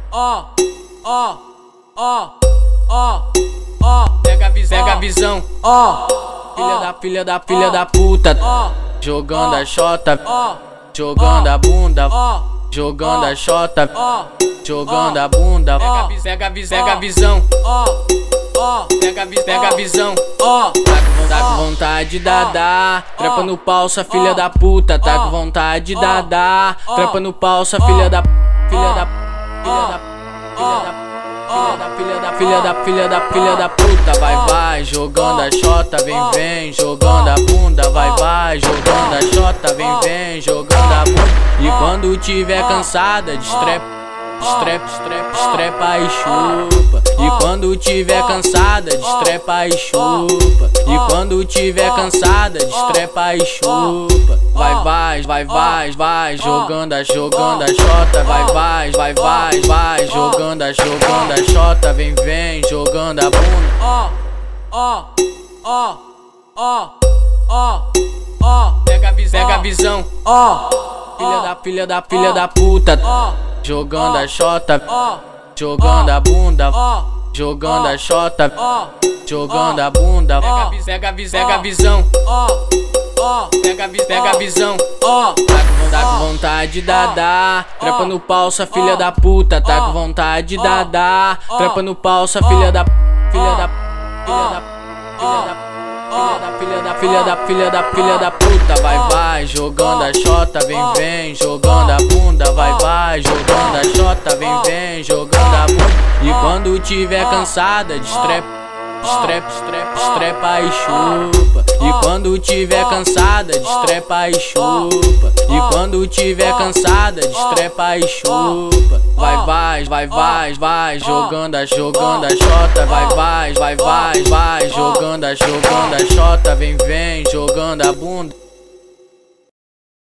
ó, ó, ó, ó, ó, pega a visão, ó, filha da puta, jogando a xota, jogando a bunda, jogando a xota, jogando a bunda, pega a visão, pega a visão, tá com vontade de dadar, trepa no pau, sua filha da puta, tá com vontade de dadar, trepa no pau, sua filha da puta, vai, jogando a xota, vem, jogando a bunda, vai, jogando a xota, vem, jogando a bunda. E quando tiver cansada, destrepa e chupa. E quando tiver cansada, destrepa e chupa. E quando tiver cansada, destrepa e chupa. Vai, jogando a xota, vai, jogando a xota, vem, jogando a bunda. Pega a visão, filha da puta, jogando a xota, jogando a bunda, jogando a xota, jogando a bunda, pega a visão, pega a visão, tá com vontade de dadar, trepa no pau, sua filha da puta, tá com vontade de dadar, trepa no pau, sua filha da puta, vai, jogando a xota, vem, jogando a bunda, vai, jogando a xota, vem, jogando a bunda. E quando tiver cansada, destrepa e chupa. E quando tiver cansada, destrepa e chupa. E quando tiver cansada, destrepa e chupa. Vai, jogando a xota, vai, jogando a xota, vem, jogando a bunda.